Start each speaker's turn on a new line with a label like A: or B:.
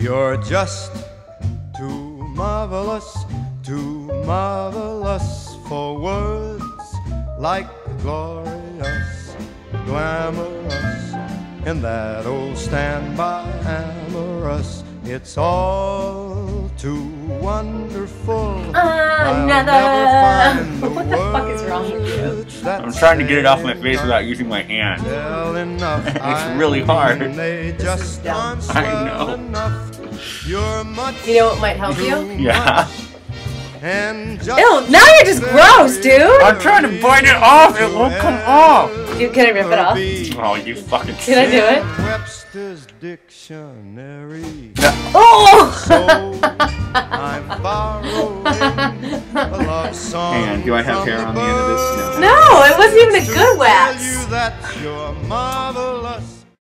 A: You're just too marvelous for words like glorious, glamorous, and that old standby amorous. It's all too wonderful.
B: Another. What the fuck is wrong with you?
C: I'm trying to get it off my face without using my hand. It's really hard.
B: This is dumb.
C: I know.
B: You know what might help you?
C: Yeah.
B: Ew, now you're just gross, dude!
C: I'm trying to bite it off, it won't come off!
B: Dude, can I rip it off?
C: Oh, you fucking
B: Can I do it?
A: Webster's dictionary.
B: Oh!
A: So I'm borrowing a love song.
C: Hang on, do I have hair on the end of this?
B: No, it wasn't even a good wax.
A: Tell you that you're marvelous.